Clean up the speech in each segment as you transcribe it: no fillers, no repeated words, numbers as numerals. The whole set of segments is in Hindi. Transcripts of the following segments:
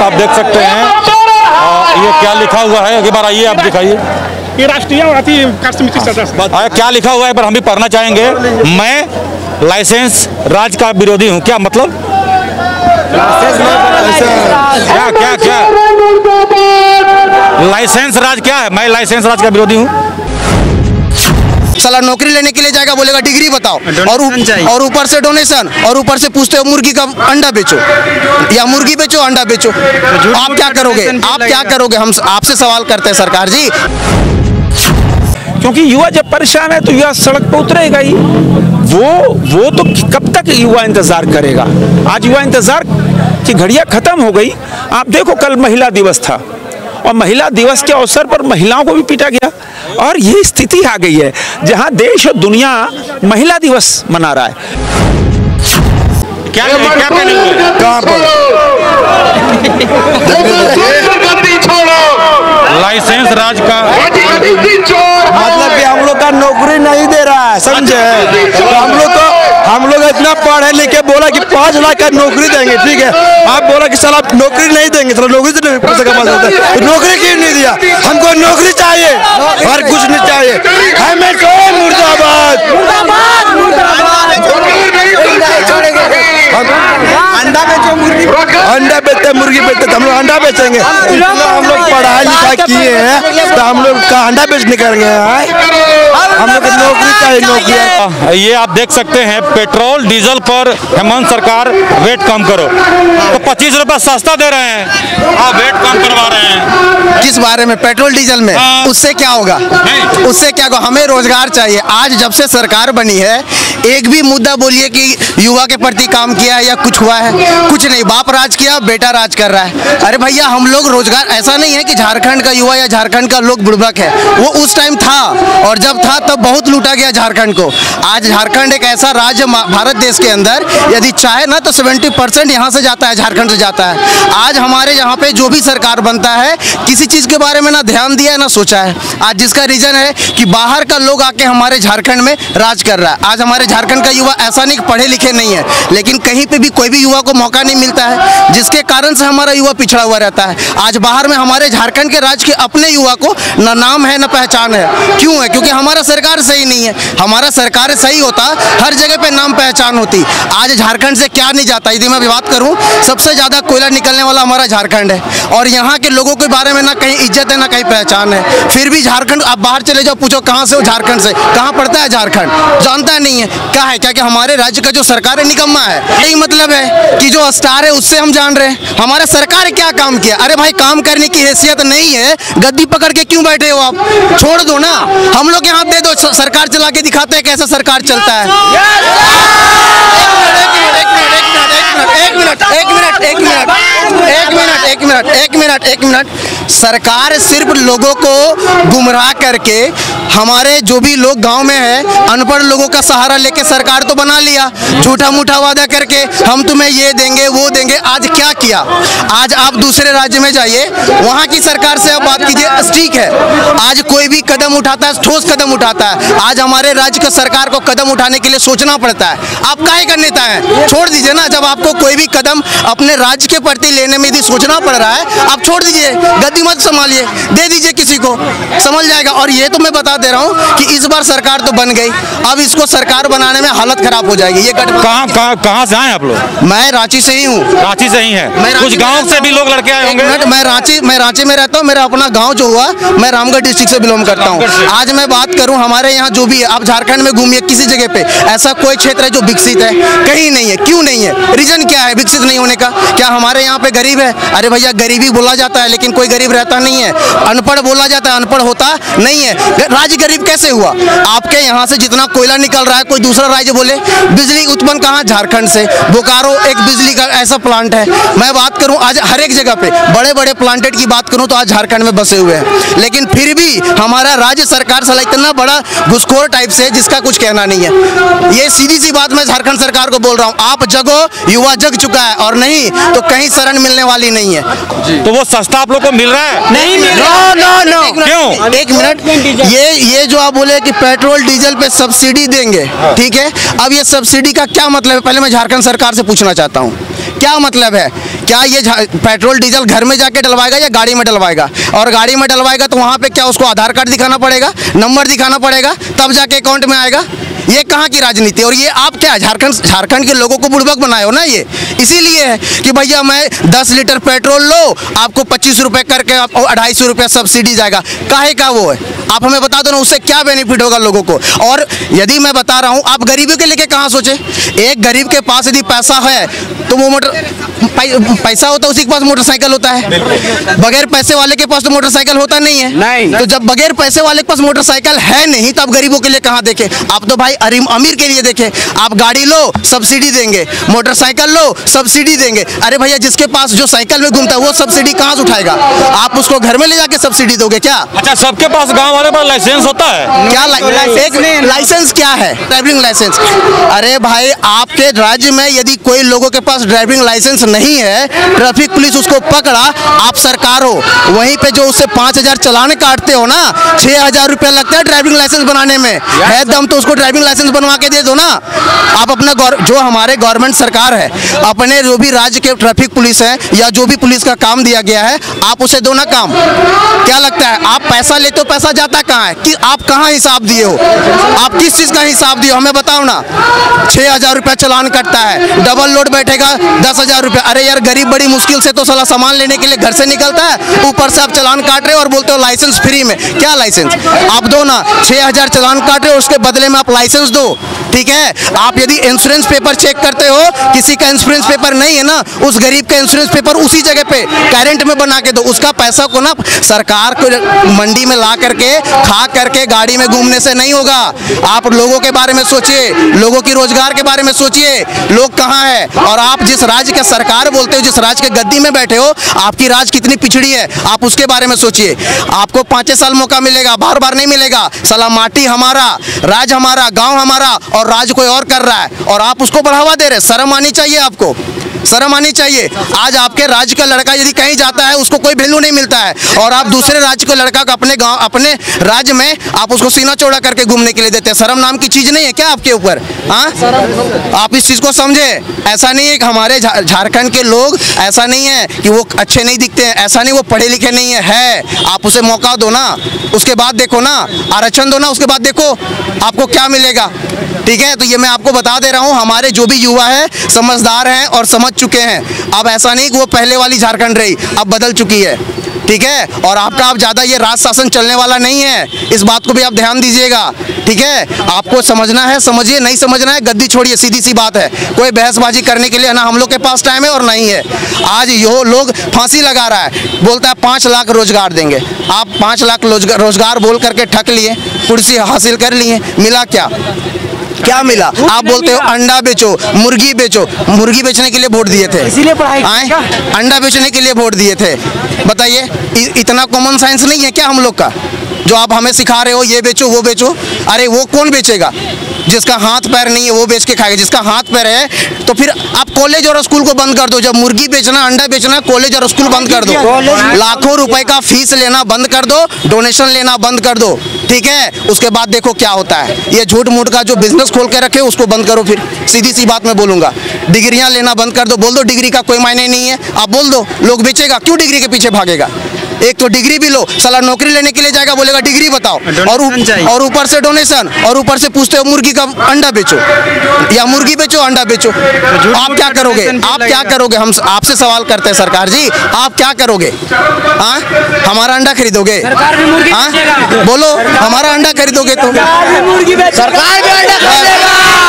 आप देख सकते हैं ये क्या लिखा हुआ है, एक बार आइए आप दिखाइए। ये राष्ट्रीयवादी कार्य समिति सदस्य क्या लिखा हुआ है पर हम भी पढ़ना चाहेंगे। मैं लाइसेंस राज का विरोधी हूँ। क्या मतलब? क्या क्या क्या लाइसेंस राज क्या है? मैं लाइसेंस राज का विरोधी हूँ। साला नौकरी लेने के लिए जाएगा, बोलेगा डिग्री बताओ, और ऊपर से डोनेशन, और ऊपर से पूछते हो मुर्गी का अंडा बेचो या मुर्गी बेचो अंडा बेचो। आप क्या करोगे? आप क्या करोगे? हम आपसे सवाल करते हैं सरकार जी। क्योंकि युवा जब परेशान है तो युवा सड़क पर उतरेगा ही। वो तो कब तक युवा इंतजार करेगा? आज युवा इंतजार की घड़ियां खत्म हो गई। आप देखो कल महिला दिवस था और महिला दिवस के अवसर पर महिलाओं को भी पीटा गया और ये स्थिति आ गई है जहां देश और दुनिया महिला दिवस मना रहा है। क्या कहाँ पर लाइसेंस राज का मतलब कि हम लोग का नौकरी नहीं दे रहा है, समझे? तो हम लोग इतना पढ़े लिखे बोला कि 5 लाख का नौकरी देंगे, ठीक है? आप बोला कि साला नौकरी नहीं देंगे, साला नौकरी तो नहीं पैसा कमा सकते, तो नौकरी क्यों नहीं दिया? हमको नौकरी चाहिए और कुछ नहीं चाहिए। हमें मुर्दाबाद अंडा बेचते मुर्गी बेचते, हम लोग अंडा बेचेंगे। हम लोग पढ़ाई लिखाई किए हैं तो हम लोग का अंडा बेचने करेंगे। हम लोग नौकरी चाहिए, नौकरी। ये आप देख सकते हैं पेट्रोल डीजल पर हेमंत सरकार वेट कम करो तो 25 रुपए सस्ता दे रहे हैं, आप वेट कम करवा रहे हैं। किस बारे में? पेट्रोल डीजल में। उससे क्या होगा? उससे क्या होगा? हमें रोजगार चाहिए। आज जब से सरकार बनी है एक भी मुद्दा बोलिए कि युवा के प्रति काम किया है या कुछ हुआ है? कुछ नहीं। बाप राज किया, बेटा राज कर रहा है। अरे भैया हम लोग रोजगार, ऐसा नहीं है कि झारखंड का युवा या झारखंड का लोग बुड़बक है, वो उस टाइम था और जब था तब बहुत लूटा गया झारखंड को। आज झारखंड एक ऐसा राज्य भारत देश के अंदर यदि चाहे ना तो 70% यहाँ से जाता है, झारखंड से जाता है। आज हमारे यहाँ पे जो भी सरकार बनता है किसी चीज के बारे में ना ध्यान दिया है ना सोचा है। आज जिसका रीजन है कि बाहर का लोग आके हमारे झारखंड में राज कर रहा है। आज हमारे झारखंड का युवा ऐसा नहीं पढ़े लिखे नहीं है, लेकिन कहीं पे भी कोई भी युवा को मौका नहीं मिलता है, जिसके कारण से हमारा युवा पिछड़ा हुआ रहता है। आज बाहर में हमारे झारखंड के राज्य के अपने युवा को न नाम है न पहचान है। क्यों है? क्योंकि हमारा सरकार सही नहीं है। हमारा सरकार सही होता हर जगह पे नाम पहचान होती। आज झारखंड से क्या नहीं जाता? यदि मैं बात करूं सबसे ज्यादा कोयला निकलने वाला हमारा झारखंड है और यहाँ के लोगों के बारे में ना कहीं इज्जत है ना कहीं पहचान है। फिर भी झारखंड, आप बाहर चले जाओ पूछो कहाँ से हो, झारखंड से, कहाँ पड़ता है झारखंड? जानता नहीं है। क्या है? क्या कि हमारे राज्य का जो सरकार है निकम्मा है। यही मतलब है कि जो स्टार है उससे हम जान रहे हैं हमारा सरकार क्या काम किया। अरे भाई काम करने की हैसियत नहीं है, गद्दी पकड़ के क्यों बैठे हो आप? छोड़ दो ना, हम लोग यहाँ दे दो, सरकार चला के दिखाते हैं कैसा सरकार चलता है। एक मिनट। सरकार सिर्फ लोगों को गुमराह करके हमारे जो भी लोग गांव में हैं अनपढ़ लोगों का सहारा लेके सरकार तो बना लिया, झूठा मूठा वादा करके हम तुम्हें ये देंगे वो देंगे। आज क्या किया? आज आप दूसरे राज्य में जाइए, वहां की सरकार से आप बात कीजिए, ठीक है आज कोई भी कदम उठाता है ठोस कदम उठाता है। आज हमारे राज्य का सरकार को कदम उठाने के लिए सोचना पड़ता है। आप काहे का नेता है? छोड़ दीजिए ना। जब आपको कोई भी कदम अपने राज्य के प्रति लेने में यदि सोचना पड़ रहा है आप छोड़ दीजिए, गद्दी मत संभालिए, दे दीजिए किसी को, समझ जाएगा। और ये तो मैं बता दे रहा हूँ कि इस बार सरकार तो बन गई, अब इसको सरकार बनाने में हालत खराब हो जाएगी। ये कहाँ से आए आप लोग? मैं रांची से ही हूँ। रांची से ही है? कुछ गाँव से भी लोग लड़के आए होंगे? मैं रांची में रहता हूँ। मेरा अपना गाँव जो हुआ, मैं रामगढ़ डिस्ट्रिक्ट से बिलोंग करता हूँ। आज मैं बात करूँ हमारे यहाँ जो भी है, आप झारखंड में घूमिए किसी जगह पे ऐसा कोई क्षेत्र है जो विकसित है? कहीं नहीं है। क्यों नहीं है? रीजन क्या है विकसित नहीं होने का? क्या हमारे यहाँ पे गरीब है? अरे भैया गरीबी बोला जाता है लेकिन कोई गरीब रहता नहीं है। अनपढ़ बोला जाता है, अनपढ़ होता नहीं है। राज्य गरीब कैसे हुआ? आपके यहाँ से जितना कोयला निकल रहा है कोई दूसरा राज्य बोले, बिजली उत्पन्न कहाँ? झारखंड से। बोकारो एक बिजली का ऐसा प्लांट है। मैं बात करूँ आज हर एक जगह पे बड़े बड़े प्लांटेड की बात करूँ तो आज झारखंड में बसे हुए हैं, लेकिन फिर भी हमारा राज्य सरकार साला इतना बड़ा घुसखोर टाइप से जिसका कुछ कहना नहीं है। ये सीधी सी बात मैं झारखंड सरकार को बोल रहा हूँ, आप जगो, युवा जग चुका है और नहीं तो कहीं शरण मिलने वाली नहीं है। तो वो सस्ता आप लोग को मिल रहा है? नहीं मिल रहा। नो। क्यों? एक मिनट, ये जो आप बोले कि पेट्रोल डीजल पे सब्सिडी देंगे, ठीक है, अब ये सब्सिडी का क्या मतलब है? पहले मैं झारखंड सरकार से पूछना चाहता हूँ क्या मतलब है? क्या ये पेट्रोल डीजल घर में जाके डलवाएगा या गाड़ी में डलवाएगा? और गाड़ी में डलवाएगा तो वहाँ पे क्या उसको आधार कार्ड दिखाना पड़ेगा, नंबर दिखाना पड़ेगा, तब जाके अकाउंट में आएगा? ये कहाँ की राजनीति? और ये आप क्या झारखंड के लोगों को बुड़बक बनाए हो ना? ये इसीलिए है कि भैया मैं 10 लीटर पेट्रोल लो, आपको 25 रुपये करके 250 रुपये सब्सिडी जाएगा। काहे का वो है? आप हमें बता दो ना, उससे क्या बेनिफिट होगा लोगों को? और यदि मैं बता रहा हूँ, आप गरीबी के लेके कहाँ सोचे? एक गरीब के पास यदि पैसा है तो वो पैसा होता है, उसी के पास मोटरसाइकिल होता है। बगैर पैसे वाले के पास तो मोटरसाइकिल होता नहीं है। नहीं। तो जब बगैर पैसे वाले के पास मोटरसाइकिल है नहीं, तो आप गरीबों के लिए कहाँ देखे? आप तो भाई अमीर के लिए देखे। आप गाड़ी लो सब्सिडी देंगे, मोटरसाइकिल लो सब्सिडी देंगे। अरे भैया, जिसके पास जो साइकिल में घूमता है वो सब्सिडी कहाँ से उठाएगा? आप उसको घर में ले जाके सब्सिडी दोगे क्या? अच्छा, सबके पास गांव वाले पास लाइसेंस होता है क्या? लाइसेंस क्या है? Driving license. अरे भाई, आपके राज्य में यदि कोई लोगों के पास ड्राइविंग लाइसेंस नहीं है, ट्रैफिक पुलिस उसको पकड़ा, आप सरकार हो, वहीं पे जो उससे 5000 चालान काटते हो ना, 6000 रुपया लगता है ड्राइविंग लाइसेंस बनाने में। है दम तो उसको ड्राइविंग लाइसेंस बनवा के दे दो ना। आप अपना जो हमारे गवर्नमेंट सरकार है, अपने जो भी राज्य के ट्रैफिक पुलिस है या जो भी पुलिस का काम दिया गया है, आप उसे दो ना काम। क्या लगता है आप पैसा लेते हो, पैसा जाता कहाँ है? कि आप कहाँ हिसाब दिए हो? आप किस चीज़ का हिसाब दिए हो हमें बताओ ना। 6000 रुपया चालान कटता है, डबल लोड बैठेगा 10,000 रुपया। अरे यार, गरीब बड़ी मुश्किल से तो साला सामान लेने के लिए घर से निकलता है, ऊपर से आप चालान काट रहे हो और बोलते हो लाइसेंस फ्री में। क्या लाइसेंस? आप दो ना, 6000 चालान काट रहे हो, उसके बदले में आप लाइसेंस दो, ठीक है? आप यदि इंश्योरेंस पेपर चेक करते हो, किसी का इंश्योरेंस पेपर नहीं है ना, उस गरीब का इंश्योरेंस पेपर उसी जगह पे करंट में बना के दो। उसका पैसा को ना सरकार को मंडी में ला करके खा करके गाड़ी में घूमने से नहीं होगा। आप लोगों के बारे में सोचिए, लोगों की रोजगार के बारे में सोचिए। लोग कहाँ है? और आप जिस राज्य का सरकार बोलते हो, जिस राज्य के गद्दी में बैठे हो, आपकी राज्य कितनी पिछड़ी है, आप उसके बारे में सोचिए। आपको 5 साल मौका मिलेगा, बार बार नहीं मिलेगा। साला माटी हमारा, राज हमारा, गांव हमारा, और राज कोई और कर रहा है और आप उसको बढ़ावा दे रहे। शर्म आनी चाहिए आपको, शर्म आनी चाहिए। आज आपके राज्य का लड़का यदि कहीं जाता है, उसको कोई वैल्यू नहीं मिलता है, और आप दूसरे राज्य के लड़का को अपने गांव, अपने राज्य में आप उसको सीना चौड़ा करके घूमने के लिए देते हैं। शर्म नाम की चीज नहीं है क्या आपके ऊपर? हाँ, आप इस चीज को समझे। ऐसा नहीं है कि हमारे झारखंड के लोग, ऐसा नहीं है कि वो अच्छे नहीं दिखते हैं, ऐसा नहीं वो पढ़े लिखे नहीं है। आप उसे मौका दो ना, उसके बाद देखो ना, आरक्षण दो ना, उसके बाद देखो आपको क्या मिलेगा, ठीक है? तो ये मैं आपको बता दे रहा हूँ, हमारे जो भी युवा है समझदार हैं और समझ चुके हैं। अब ऐसा नहीं कि वो पहले वाली झारखंड रही, अब बदल चुकी है, ठीक है? और आपका अब ज़्यादा ये राज शासन चलने वाला नहीं है, इस बात को भी आप ध्यान दीजिएगा, ठीक है? आपको समझना है समझिए, नहीं समझना है गद्दी छोड़िए, सीधी सी बात है। कोई बहसबाजी करने के लिए ना हम लोग के पास टाइम है और नहीं है। आज यो लोग फांसी लगा रहा है, बोलता है 5 लाख रोजगार देंगे। आप 5 लाख रोजगार बोल करके ठक लिए, कुर्सी हासिल कर लिए, मिला क्या? क्या मिला? आप बोलते हो अंडा बेचो, मुर्गी बेचो। मुर्गी बेचने के लिए वोट दिए थे, इसीलिए पढ़ाई अंडा बेचने के लिए वोट दिए थे। बताइए, इतना कॉमन सेंस नहीं है क्या हम लोग का, जो आप हमें सिखा रहे हो ये बेचो वो बेचो? अरे वो कौन बेचेगा? जिसका हाथ पैर नहीं है वो बेच के खाएगा। जिसका हाथ पैर है तो फिर आप कॉलेज और स्कूल को बंद कर दो। जब मुर्गी बेचना, अंडा बेचना, कॉलेज और स्कूल बंद कर दो। लाखों रुपए का फीस लेना बंद कर दो, डोनेशन लेना बंद कर दो, ठीक है? उसके बाद देखो क्या होता है। ये झूठ मूठ का जो बिजनेस खोल के रखे उसको बंद करो। फिर सीधी सी बात मैं बोलूंगा, डिग्रियां लेना बंद कर दो। बोल दो डिग्री का कोई मायने नहीं है, आप बोल दो, लोग बेचेगा। क्यों डिग्री के पीछे भागेगा? एक तो डिग्री भी लो, साला नौकरी लेने के लिए जाएगा, बोलेगा डिग्री बताओ, और ऊपर से डोनेशन, और ऊपर से पूछते हो मुर्गी का अंडा बेचो या मुर्गी बेचो अंडा बेचो। आप क्या करोगे? आप क्या करोगे? हम आपसे सवाल करते हैं सरकार जी, आप क्या करोगे? हाँ, हमारा अंडा खरीदोगे? हाँ, बोलो, हमारा अंडा खरीदोगे तो सरकार भी अंडा खरीदेगा।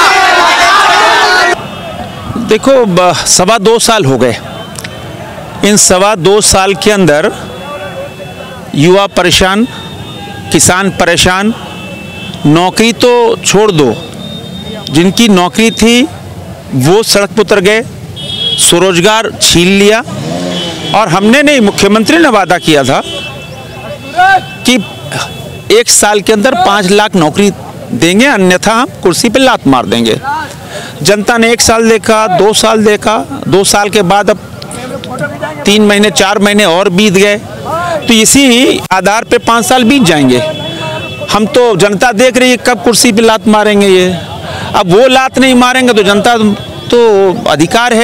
देखो, 2.25 साल हो गए। इन 2.25 साल के अंदर युवा परेशान, किसान परेशान, नौकरी तो छोड़ दो, जिनकी नौकरी थी वो सड़क पर उतर गए, स्वरोजगार छीन लिया। और हमने नहीं, मुख्यमंत्री ने वादा किया था कि 1 साल के अंदर 5 लाख नौकरी देंगे, अन्यथा हम कुर्सी पे लात मार देंगे। जनता ने 1 साल देखा, 2 साल देखा, 2 साल के बाद अब 3 महीने 4 महीने और बीत गए, तो इसी आधार पे 5 साल बीत जाएंगे। हम तो, जनता देख रही है कब कुर्सी पे लात मारेंगे ये। अब वो लात नहीं मारेंगे तो जनता तो अधिकार है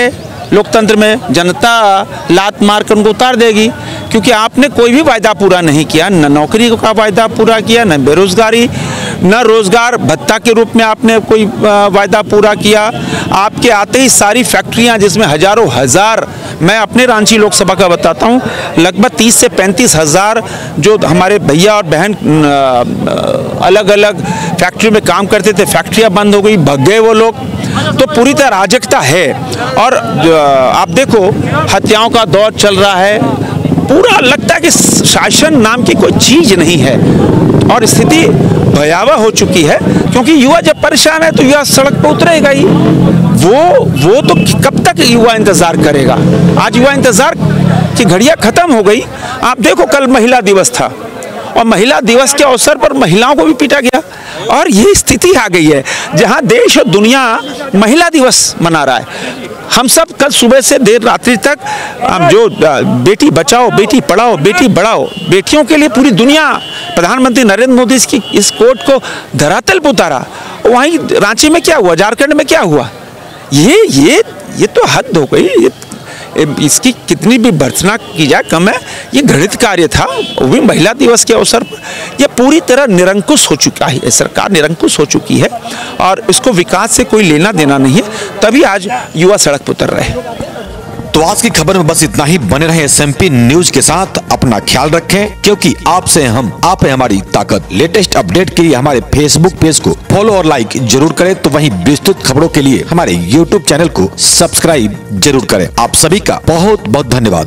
लोकतंत्र में जनता लात मार कर उनको उतार देगी, क्योंकि आपने कोई भी वायदा पूरा नहीं किया, न नौकरी का वायदा पूरा किया, न बेरोजगारी, न रोजगार भत्ता के रूप में आपने कोई वायदा पूरा किया। आपके आते ही सारी फैक्ट्रियां जिसमें हजारों हजार, मैं अपने रांची लोकसभा का बताता हूं, लगभग 30 से 35 हजार जो हमारे भैया और बहन अलग अलग फैक्ट्री में काम करते थे, फैक्ट्रियां बंद हो गई, भग गए वो लोग। तो पूरी तरह अराजकता है। और आप देखो हत्याओं का दौर चल रहा है, पूरा लगता है कि शासन नाम की कोई चीज नहीं है और स्थिति भयावह हो चुकी है। क्योंकि युवा जब परेशान है तो युवा सड़क पर उतरेगा ही। वो तो कब तक युवा इंतजार करेगा। आज युवा इंतजार की घड़ियां खत्म हो गई। आप देखो कल महिला दिवस था और महिला दिवस के अवसर पर महिलाओं को भी पीटा गया और ये स्थिति आ गई है जहां देश और दुनिया महिला दिवस मना रहा है। हम सब कल सुबह से देर रात्रि तक जो बेटी बचाओ, बेटी पढ़ाओ, बेटी बढ़ाओ, बेटियों के लिए पूरी दुनिया, प्रधानमंत्री नरेंद्र मोदी की इस कोर्ट को धरातल पर उतारा। वहीं रांची में क्या हुआ, झारखंड में क्या हुआ, ये तो हद हो गई। इसकी कितनी भी भर्त्सना की जाए कम है। ये घृणित कार्य था, वो भी महिला दिवस के अवसर पर। यह पूरी तरह निरंकुश हो चुका है, सरकार निरंकुश हो चुकी है और इसको विकास से कोई लेना देना नहीं है। तभी आज युवा सड़क पर उतर रहे हैं। तो आज की खबर में बस इतना ही। बने रहे SMP न्यूज के साथ, अपना ख्याल रखें, क्योंकि आपसे हम, आप है हमारी ताकत। लेटेस्ट अपडेट के लिए हमारे फेसबुक पेज को फॉलो और लाइक जरूर करें, तो वहीं विस्तृत खबरों के लिए हमारे YouTube चैनल को सब्सक्राइब जरूर करें। आप सभी का बहुत बहुत धन्यवाद।